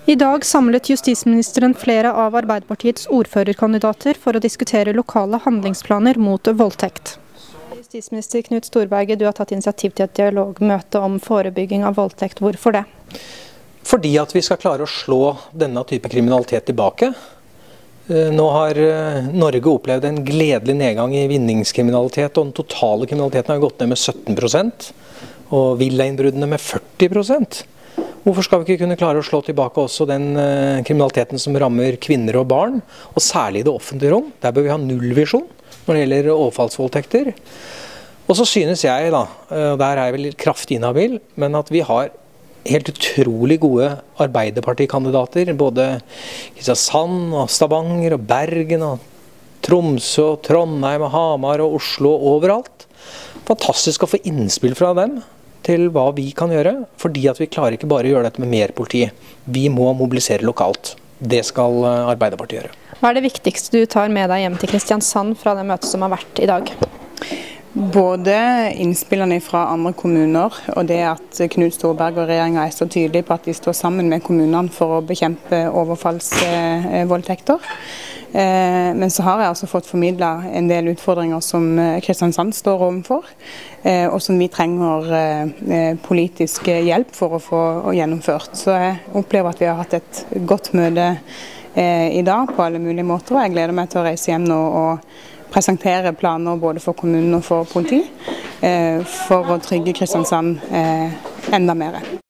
I dag samlet justisministeren flere av Arbeiderpartiets ordførerkandidater for å diskutere lokale handlingsplaner mot voldtekt. Justisminister Knut Storberget, du har tatt initiativ til et dialogmøte om forebygging av voldtekt. Hvorfor det? Fordi at vi skal klare å slå denne type kriminalitet tilbake. Nå har Norge opplevd en gledelig nedgang i vinningskriminalitet, og den totale kriminaliteten har gått ned med 17%, og villainnbruddene med 40%. Hvorfor skal vi ikke kunne klare å slå tilbake også den kriminaliteten som rammer kvinner og barn, og særlig i det offentlige rom? Der bør vi ha nullvisjon når det gjelder overfallsvoldtekter. Og så synes jeg, og der er jeg vel kraftig inhabil, men at vi har helt utrolig gode Arbeiderpartikandidater, både Kristiansand og Stavanger og Bergen og Tromsø og Trondheim og Hamar og Oslo og overalt. Fantastisk å få innspill fra dem til hva vi kan gjøre, fordi at vi klarer ikke bare å gjøre dette med mer politi. Vi må mobilisere lokalt. Det skal Arbeiderpartiet gjøre. Hva er det viktigste du tar med deg hjem til Kristiansand fra det møtet som har vært i dag? Både innspillene fra andre kommuner, og det at Knut Storberget og regjeringen er så tydelige på at de står sammen med kommunene for å bekjempe overfallsvoldtekter. Men så har jeg altså fått formidlet en del utfordringer som Kristiansand står overfor, og som vi trenger politisk hjelp for å få gjennomført. Så jeg opplever at vi har hatt et godt møte i dag på alle mulige måter, og jeg gleder meg til å reise hjem nå og presentere planer både for kommunen og for politi, for å trygge Kristiansand enda mer.